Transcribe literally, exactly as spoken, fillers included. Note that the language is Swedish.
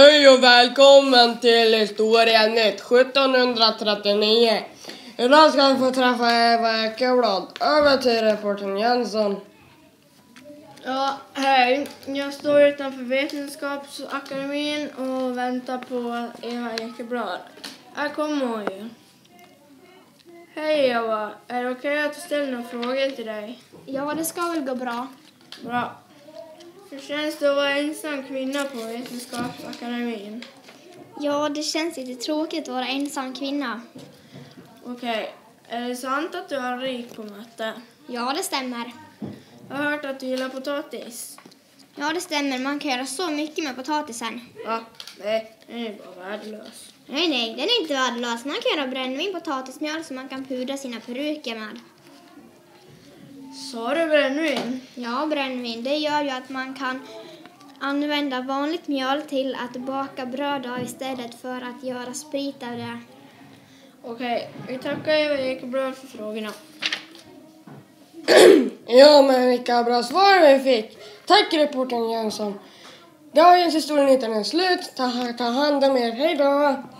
Hej och välkommen till Historienytt sjuttonhundratrettionio. Idag ska vi få träffa Eva Ekeblad. Över till reportern Jönsson. Ja, hej. Jag står utanför Vetenskapsakademin och väntar på Eva Ekeblad. Här kommer hon ju. Hej Eva, är det okej att jag ställer några frågor till dig? Ja, det ska väl gå bra. Bra. Hur känns det att vara ensam kvinna på Vetenskapsakademin? Ja, det känns lite tråkigt att vara ensam kvinna. Okej, är det sant att du är rik på matte? Ja, det stämmer. Jag har hört att du gillar potatis. Ja, det stämmer. Man kan göra så mycket med potatisen. Va? Nej, den är bara värdelös. Nej, nej, den är inte värdelös. Man kan göra brännvin, potatismjöl som man kan pudra sina peruker med. Sa du brännvin? Ja, brännvin. Det gör ju att man kan använda vanligt mjöl till att baka bröd av istället för att göra sprit av det. Okej, vi tackar Eva Ekeblad för frågorna. Ja, men vilka bra svar vi fick. Tack reportern Jönsson. Dagens historienytt är slut. Ta, ta hand om er. Hej då.